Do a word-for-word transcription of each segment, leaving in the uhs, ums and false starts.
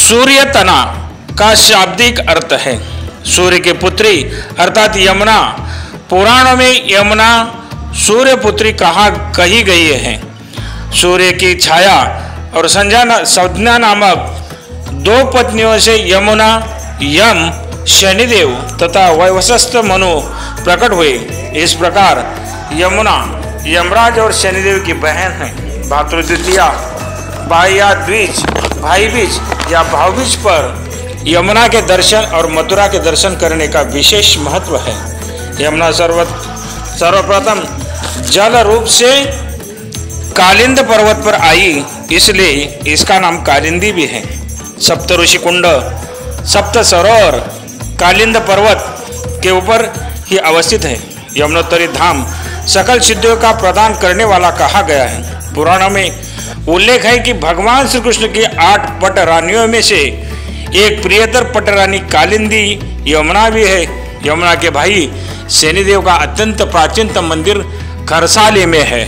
सूर्य तना का शाब्दिक अर्थ है। सूर्य की पुत्री अर्थात यमुना, पुराणों में यमुना सूर्य पुत्री कहा कही गई है। सूर्य की छाया और संज्ञा संज्ञा नामक दो पत्नियों से यमुना, यम, शनिदेव तथा वैवस्वत मनु प्रकट हुए। इस प्रकार यमुना यमराज और शनिदेव की बहन है। भातृद्वितीया, भाइया द्विज, भाई बीज या भावबीज पर यमुना के दर्शन और मथुरा के दर्शन करने का विशेष महत्व है। यमुना सर्व सर्वप्रथम जल रूप से कालिंद पर्वत पर आई, इसलिए इसका नाम कालिंदी भी है। सप्त ऋषि कुंड, सप्त सरोवर कालिंद पर्वत के ऊपर ही अवस्थित है। यमुनोत्तरी धाम सकल सिद्धियों का प्रदान करने वाला कहा गया है। पुराणों में उल्लेख है कि भगवान श्री कृष्ण की आठ पट रानियों में से एक प्रियतर पट रानी कालिंदी यमुना भी है। यमुना के भाई शनिदेव का अत्यंत प्राचीनतम मंदिर खरसाली में है।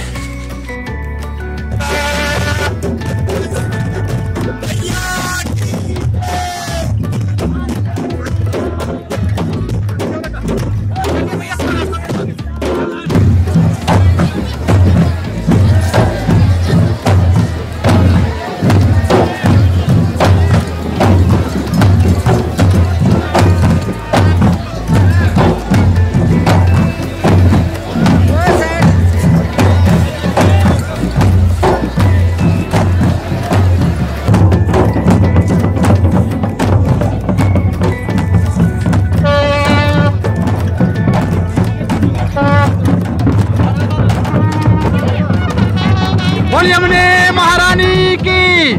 यमुने महारानी की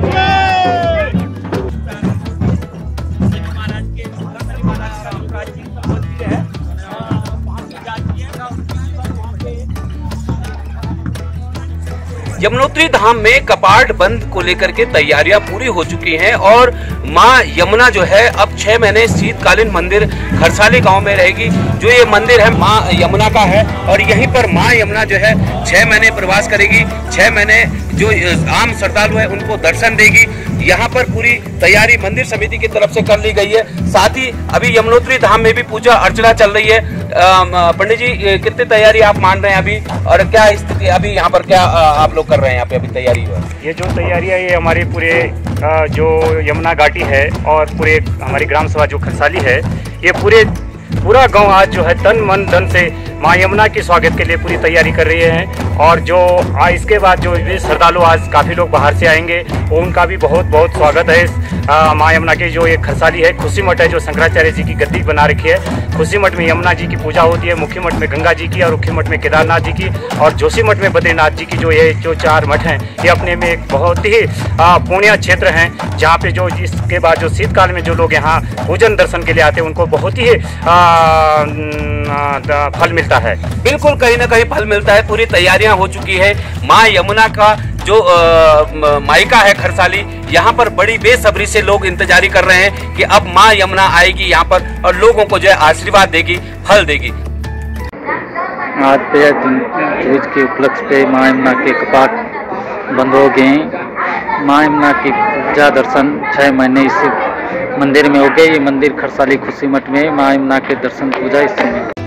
यमुनोत्री धाम में कपाट बंद को लेकर के तैयारियां पूरी हो चुकी हैं और मां यमुना जो है अब छह महीने शीतकालीन मंदिर खरसाली गांव में रहेगी। जो ये मंदिर है मां यमुना का है और यहीं पर मां यमुना जो है छह महीने प्रवास करेगी। छह महीने जो आम श्रद्धालु है उनको दर्शन देगी। यहाँ पर पूरी तैयारी मंदिर समिति की तरफ से कर ली गई है। साथ ही अभी यमुनोत्री धाम में भी पूजा अर्चना चल रही है। पंडित जी, कितनी तैयारी आप मान रहे हैं अभी और क्या स्थिति अभी यहाँ पर क्या आप लोग कर रहे हैं यहाँ पे अभी तैयारी है? ये जो तैयारी है ये हमारे पूरे जो यमुना घाटी है और पूरे हमारी ग्राम सभा जो खरसाली है, ये पूरे पूरा गांव आज जो है तन मन धन से मां यमुना के स्वागत के लिए पूरी तैयारी कर रही हैं। और जो आज इसके बाद जो श्रद्धालु आज काफ़ी लोग बाहर से आएंगे उनका भी बहुत बहुत स्वागत है। मां यमुना के जो ये खरसाली है, खुशी मठ है जो शंकराचार्य जी की गद्दी बना रखी है। खुशी मठ में यमुना जी की पूजा होती है, मुखी मठ में गंगा जी की और उखी मठ में केदारनाथ जी की और जोशी मठ में बद्रीनाथ जी की। जो ये जो चार मठ हैं ये अपने में एक बहुत ही पुण्य क्षेत्र हैं जहाँ पे जो इसके बाद जो शीतकाल में जो लोग यहाँ पूजन दर्शन के लिए आते हैं उनको बहुत ही फल मिलता है। बिल्कुल, कहीं ना कहीं फल मिलता है। पूरी तैयारियां हो चुकी है। मां यमुना का जो आ, मायका है खरसाली, यहाँ पर बड़ी बेसब्री से लोग इंतजारी कर रहे हैं कि अब मां यमुना आएगी यहाँ पर और लोगों को जो है आशीर्वाद देगी, फल देगी। आज पे तीज के उपलक्ष्य पे मां यमुना के कपाट बंद हो गए। मां यमुना की पूजा दर्शन छह महीने इस मंदिर में हो गए। ये मंदिर खरसाली खुशी मठ में मां यमुना के दर्शन पूजा इस समय